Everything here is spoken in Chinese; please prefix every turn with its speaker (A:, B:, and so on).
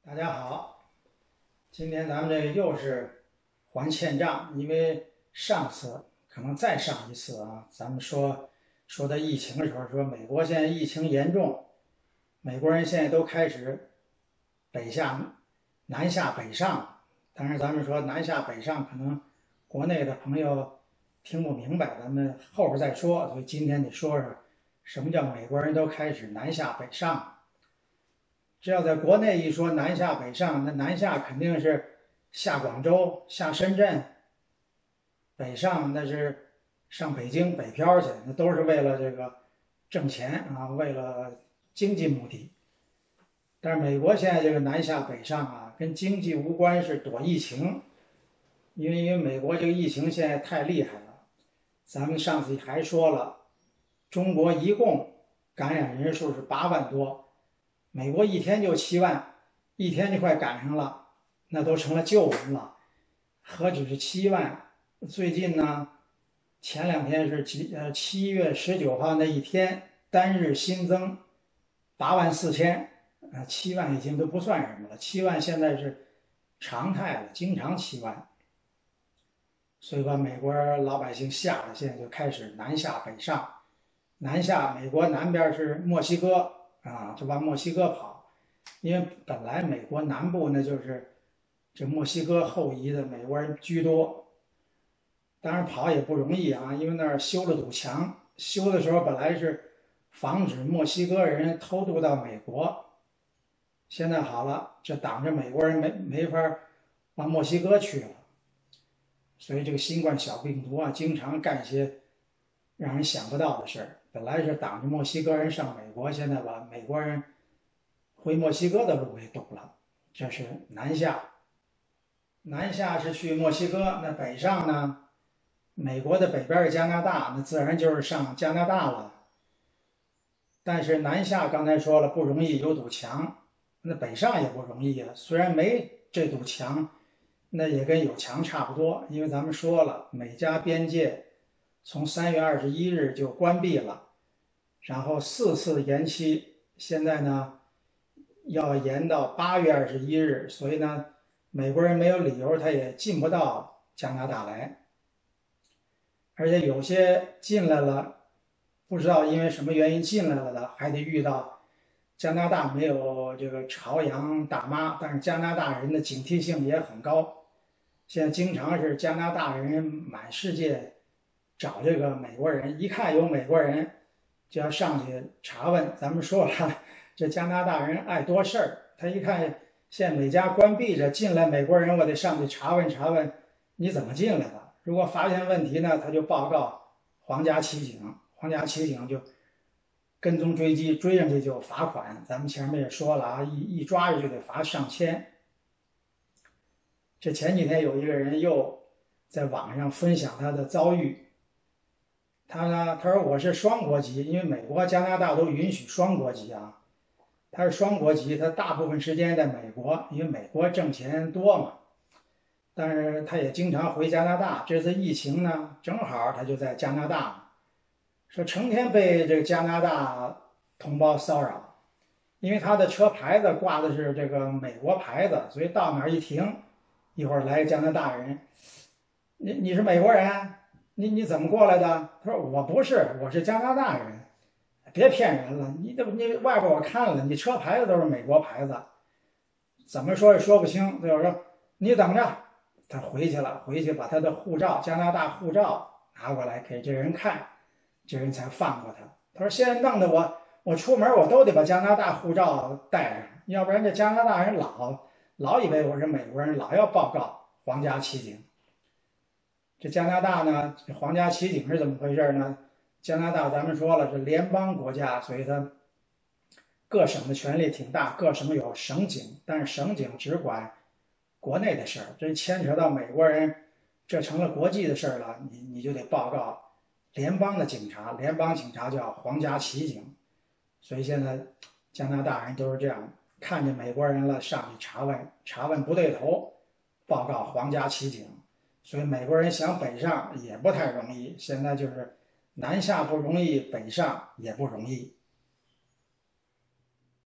A: 大家好，今天咱们这个又是还欠账，因为上次可能再上一次啊，咱们说到疫情的时候，说美国现在疫情严重，美国人现在都开始南下北上。当然，咱们说南下北上，可能国内的朋友听不明白，咱们后边再说。所以今天得说说什么叫美国人都开始南下北上。这要在国内一说南下北上，那南下肯定是下广州、下深圳，北上那是上北京北漂去，那都是为了这个挣钱啊，为了经济目的。但是美国现在这个南下北上啊，跟经济无关，是躲疫情，因为美国这个疫情现在太厉害了。咱们上次还说了，中国一共感染人数是8万多。美国一天就7万，一天就快赶上了，那都成了旧闻了。何止是7万？最近呢，前2天是7月19号那一天单日新增84000，7万已经都不算什么了。7万现在是常态了，经常7万，所以把美国老百姓吓得现在就开始南下北上。南下，美国南边是墨西哥。就往墨西哥跑，因为本来美国南部呢就是这墨西哥后裔的美国人居多，当然跑也不容易啊，因为那儿修了堵墙，修的时候本来是防止墨西哥人偷渡到美国，现在好了，这挡着美国人没法往墨西哥去了，所以这个新冠小病毒啊，经常干些让人想不到的事儿。本来是挡着墨西哥人上美国，现在把美国人回墨西哥的路给堵了。这是南下，南下是去墨西哥，那北上呢？美国的北边是加拿大，那自然就是上加拿大了。但是南下刚才说了不容易，有堵墙，那北上也不容易啊。虽然没这堵墙，那也跟有墙差不多，因为咱们说了，美加边界从3月21日就关闭了，然后4次延期，现在呢要延到8月21日，所以呢美国人没有理由他也进不到加拿大来，而且有些进来了，不知道因为什么原因进来了的，还得遇到加拿大没有这个朝阳大妈，但是加拿大人的警惕性也很高，现在经常是加拿大人满世界找这个美国人，一看有美国人就要上去查问。咱们说了，这加拿大人爱多事儿，他一看现在美加关闭着，进来美国人，我得上去查问查问你怎么进来的。如果发现问题呢，他就报告皇家骑警，皇家骑警就跟踪追击，追上去就罚款。咱们前面也说了啊，一抓着就得罚上千。这前几天有一个人又在网上分享他的遭遇，他说我是双国籍，因为美国、加拿大都允许双国籍啊。他是双国籍，他大部分时间在美国，因为美国挣钱多嘛。但是他也经常回加拿大。这次疫情呢，正好他就在加拿大，说成天被这个加拿大同胞骚扰，因为他的车牌子挂的是这个美国牌子，所以到哪儿一停，一会儿来加拿大人，你是美国人？你怎么过来的？他说我不是，我是加拿大人。别骗人了，你外边我看了，你车牌子都是美国牌子，怎么说也说不清。就是说你等着，他回去了，回去把他的护照，加拿大护照拿过来给这人看，这人才放过他。他说现在弄得我出门我都得把加拿大护照带上，要不然这加拿大人老以为我是美国人，老要报告皇家骑警。这加拿大呢，这皇家骑警是怎么回事呢？加拿大咱们说了是联邦国家，所以它各省的权力挺大，各省有省警，但是省警只管国内的事儿，这牵扯到美国人，这成了国际的事儿了，你就得报告联邦的警察，联邦警察叫皇家骑警。所以现在加拿大人都是这样，看见美国人了上去查问，查问不对头，报告皇家骑警。所以美国人想北上也不太容易，现在就是南下不容易，北上也不容易。